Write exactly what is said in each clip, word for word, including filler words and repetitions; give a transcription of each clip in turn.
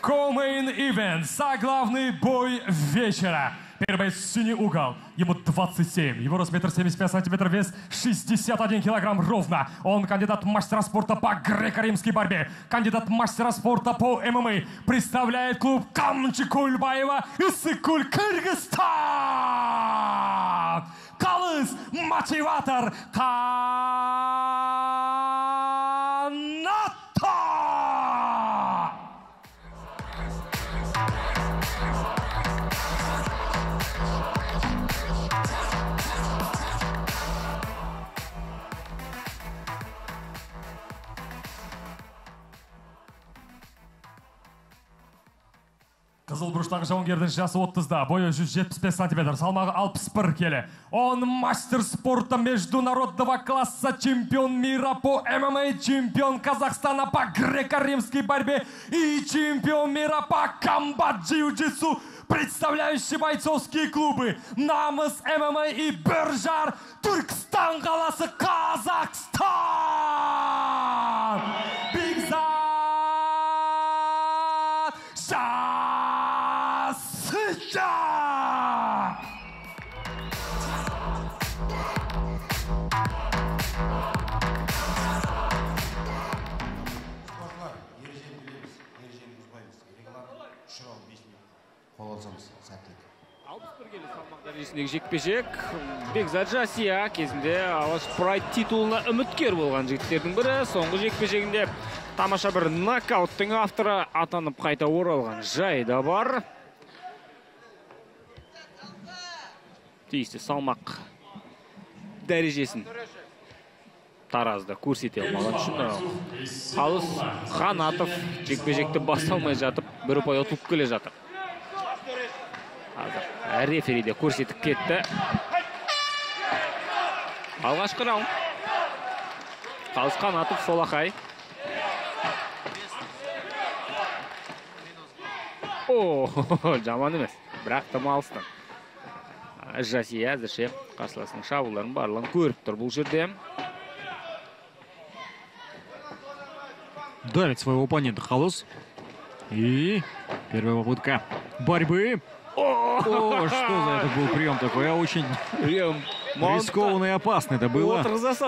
Co-main event, заглавный бой вечера. Первый синий угол, ему двадцать семь, его рост метр семьдесят пять сантиметров, вес шестьдесят один килограмм ровно. Он кандидат мастера спорта по греко-римской борьбе, кандидат мастера спорта по ММА. Представляет клуб Камчы Кульбаева Иссык-Куль, Кыргызстан. Калыс мотиватор Каната. Қызыл бұрыштағы жауынгердің жасы отызда, бойы жүз жетпіс бес сантиметр, салмағы алпыс бір келі. Он мастер спорта международного класса, чемпион мира по ММА, чемпион Казахстана по греко-римской борьбе и чемпион мира по комбат-джиу-джитсу, представляющий бойцовские клубы Намыс ММА и Биржар, Түркістан қаласы, Казахстан! Бекзат Жасыша! Спортшылар, ережені білеміз, ережені бұзбаймыз. Ережелер ұшырау бес минут. Қол алсамыз, сәттілік. алпыс бір келі салмақ дәрежесіндегі жекпе-жек. Бекзат Жасия кезінде алаш прайд титулына үміткер болған жігіттердің бірі. Соңғы жекпе-жегінде тамаша бір нокауттың авторы атанып қайта оралған жайы да бар. Тиісті салмақ дәрежесін таразда көрсете алмаған үшін Қалыс Қанатов жекпе-жекті басталмай жатып, бір ұпай ұтылып келе жатыр. Рефери де көрсетіп кетті. Алғашқы раунд. Қалыс Қанатов солақай. О, жаман емес. Бірақ тым алыстан. Жасия әзірше қарсыласының шабуылдарын барлығын көріп тұр бұл жерде. Давит своего оппонента Халус. И первая попытка борьбы. О, что за это был прием такой? Очень рискованный и опасный это было.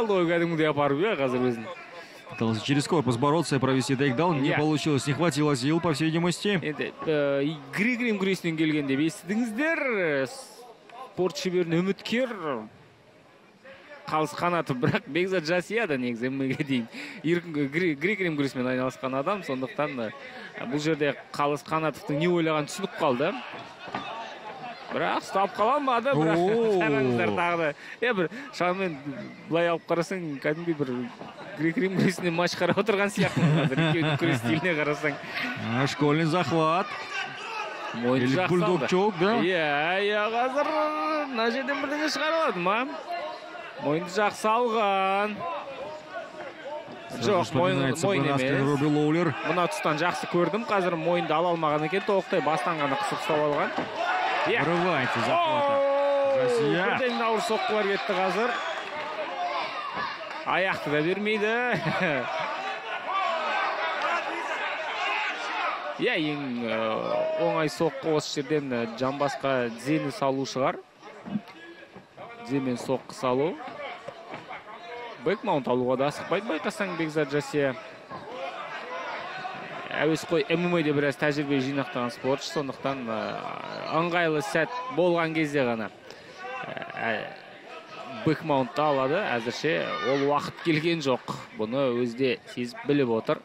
Пытался через корпус бороться и провести тейкдаун. Не получилось, не хватило сил, по всей видимости. Грек-рим күресінен келгенде естідіңіздер. Спорт шеберін үміткер Қалыс Қанатов, бірақ Бекзат Жасия да негізі ММА-ге дейін грек-рим күресімен айналысқан адам. Сондықтан бұл жерде Қалыс Қанатовтың не ойлаған түсініп қалды. Бірақ ұстап қаланбады, бірақ қараңыздар тағды. Е, бір шаммен бұлай алып қарасаң, кәдімгі бір грек-рим күресінен матч қарап отырған сияқты. Екеудің күрес стиліне қарасаң. Школьный захват. Или бульдог-чок, да? Иә, иә, қазір мына жерден бірдеңе шығарылады ма? Мойынды жақсы алған. Жоқ, мойын емес. Мұна тұстан жақсы көрдім. Қазір мойынды ала алмаған екен, толықтай бастан ғана қысып ұстап алған. Вырывается захвата. Бірден ауыр соққылар кетті қазір. Аяқты да бермейді. Иә, ең оңай соққы осы жерден жамбасқа дзені салу шығар. Дземен соққы салу. Бэкмаунт алуға да асықпайды байқасаң Бекзат Жасия. Әуес қой ММА-де біраз тәжірибе жинақтаған спортшы, сондықтан ыңғайлы сәт болған кезде ғана бэкмаунтты алады. Әзірше ол уақыт келген жоқ. Бұны өзде сезіп біліп отыр.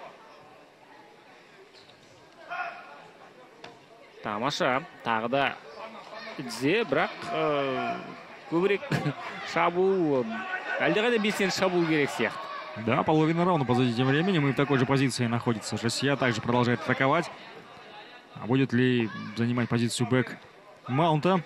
Тамаша, тағы да дзе, бірақ көбірек шабуыл, әлдеқайда белсенді шабуыл керек сияқты. Да, половина раунда позади тем временем, и в такой же позиции находится Жасия, также продолжает атаковать. А будет ли занимать позицию бэк-маунта?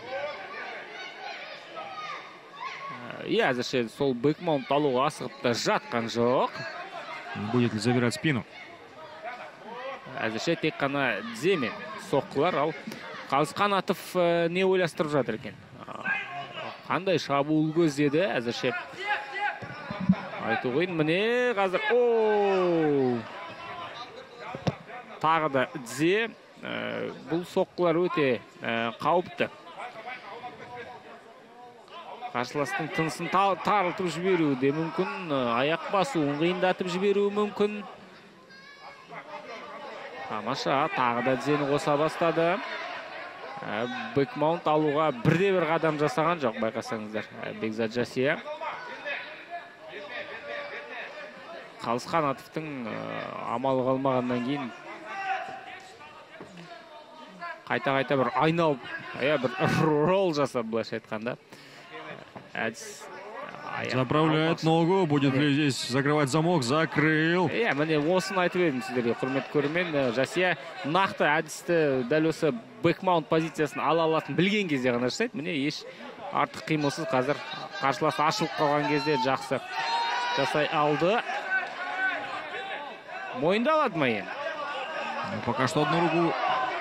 Иә, әзірше сол бэк-маунт алуға асығып та жатқан жоқ. Будет ли забирать спину? Әзірше тек қана дземен соққылар, ал Қалыс Қанатов не ойластырып жатыр екен? Қандай шабуыл көздеді әзірше? Айту қойын, міне қазір. Ооо! тағы да Дзе. Бұл соққылар өте қауіпті. Қарсыластың тынысын тарылтып жіберуі де мүмкін, аяқ басуын қиындатып жіберуі мүмкін. Тамаша, тағы да Дзені қоса бастады. Бэкмаунт алуға бірде бір қадам жасаған жоқ, байқасаңыздар. Бекзат Жасия. Қалыс Қанатовтың амалы қалмағаннан кейін қайта-қайта бір айналып, бір ролл жасап, былайша айтқанда. Заправляет ногу, будет ли здесь закрывать замок, закрыл. Иә, міне осыны айтып едім сіздерге, құрметті көрермен. Жасия нақты әдісті дәл осы бэкмаунт позициясын ала алатын білген кезде ғана жасайды. Міне еш артық қимылсыз қазір қарсылас ашылып қалған кезде жақсы жасай алды. Мойындалады ма енді? Пока что одну руку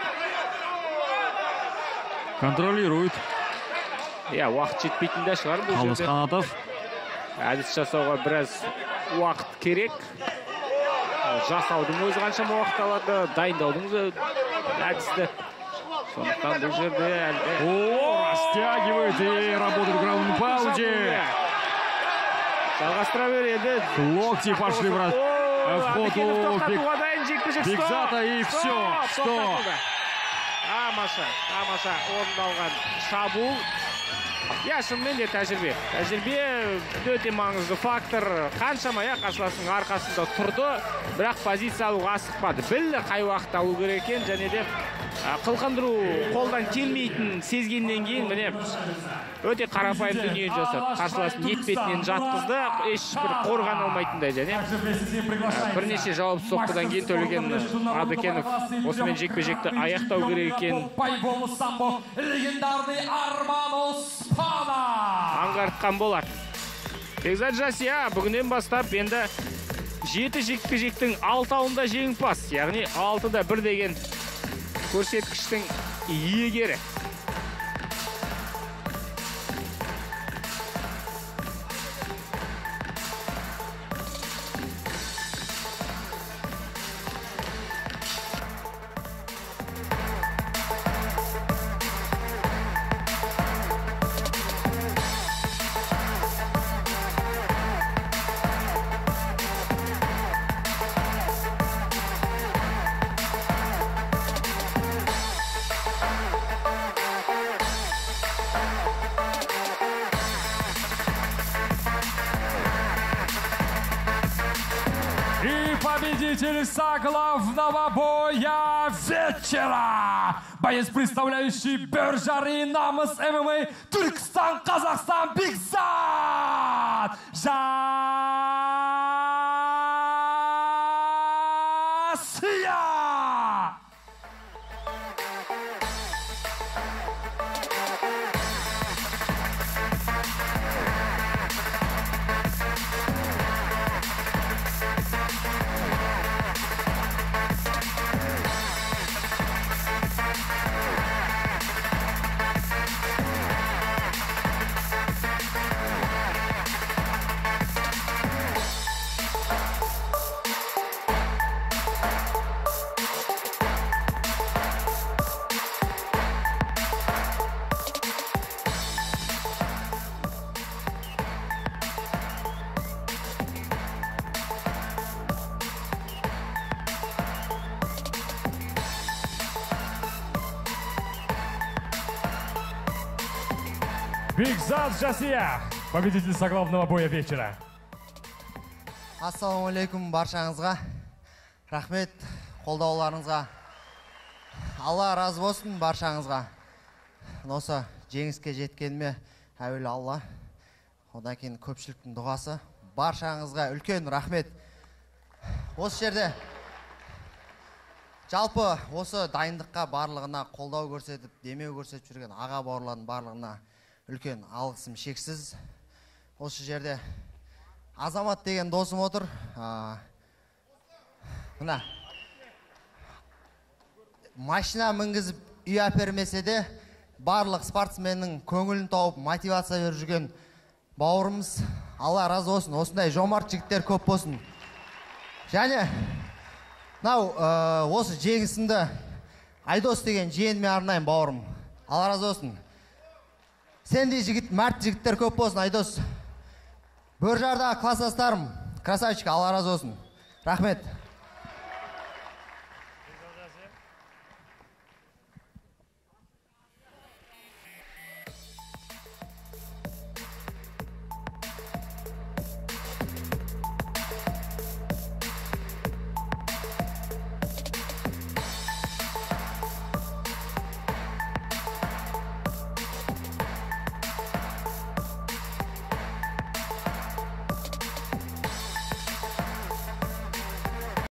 контролирует. Иә, уақыт жетпейтін де шығар бұл жерде. Қалыс Қанатов. Әдіс жасауға біраз уақыт керек. Жасаудың өзі қаншама уақыт алады, дайындаудың әдісті. Сондықтан бұл жерде әлде... О, растягивает и работает в граунд паузе. Жалғастыра береді. Локти пошли в ход у Бекзата и все. Стоп. Тамаша, тамаша орындалған шабуыл. Я, шынымен де тәжірибе. Тәжірибе өте маңызды фактор. Қаншама қарсыластың арқасында тұрды, бірақ позиция алуға асықпады. Білді қай уақыт алу керек екен, және де қылқындыру қолдан келмейтін сезгеннен кейін міне өте қарапайым дүние жасады. Қарсыласын етпетінен жатқызды, ешбір қорған алмайтындай, және бірнеше жауап соққыдан кейін Төлеген Адыкенов осымен жекпе-жекті аяқтау керек екен аңғартқан болар. Бекзат Жасия бүгіннен бастап енді жеті жекпе-жектің алтауында жеңімпаз, яғни алтыда бір деген көрсеткіштің иегері. Победитель заглавного боя вечера. Боец, представляющий Бержары Намыс ММА Түркістан, Қазақстан, Бекзат Жасия. Бекзат Жасия, победитель заглавного боя вечера. Ассалаумалейкум баршаңызға. Рахмет қолдауларыңызға. Алла разы болсын баршаңызға. Осы жеңіске жеткеніме әуелі Алла. Одан кейін көпшіліктің дұғасы. Баршаңызға үлкен рахмет. Осы жерде жалпы осы дайындыққа барлығына қолдау көрсетіп, демеу көрсетіп жүрген аға бауырлардың барлығына үлкен алғысым шексіз. Осы жерде Азамат деген досым отыр. Мына машина мінгізіп үй әпермесе де барлық спортсменнің көңілін тауып мотивация беріп жүрген бауырымыз. Алла разы болсын. Осындай жомарт жігіттер көп болсын. Және мынау осы жеңісімді Айдос деген жиеніме арнайын, бауырым. Алла разы болсын. Сендей жігіт, мәрт жігіттер көп болсын, Айдос. Бөржардағы класстастарым, красавчик, Алла разы болсын. Рахмет.